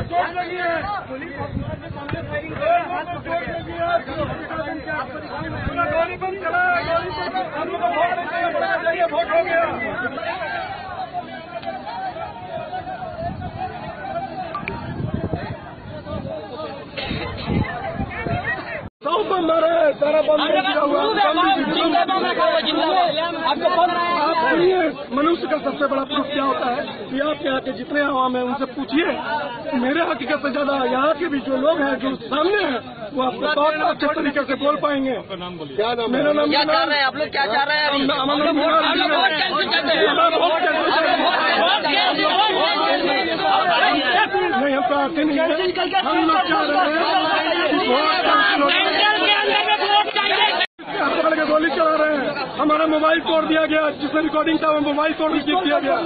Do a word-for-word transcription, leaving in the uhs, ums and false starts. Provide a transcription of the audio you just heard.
Vote हो गया। सब बम मारे, सारा बम आप सुनिए, मनुष्य का सबसे बड़ा प्रूफ क्या होता है कि आप यहाँ के जितने आवाम है उनसे पूछिए। मेरे हकीकत से ज्यादा यहाँ के भी जो लोग हैं, जो सामने हैं, वो आपको बहुत अच्छे तरीके से बोल पाएंगे। क्या नाम? मेरा नाम क्या चाह रहे हैं आप लोग? क्या चाह रहे हैं? नहीं, हम चाहते नहीं है। हम लोग चाह रहे हैं पकड़ के गोली चला रहे हैं। हमारा मोबाइल तोड़ दिया गया, जिसमें रिकॉर्डिंग था वो मोबाइल तोड़ दिया गया।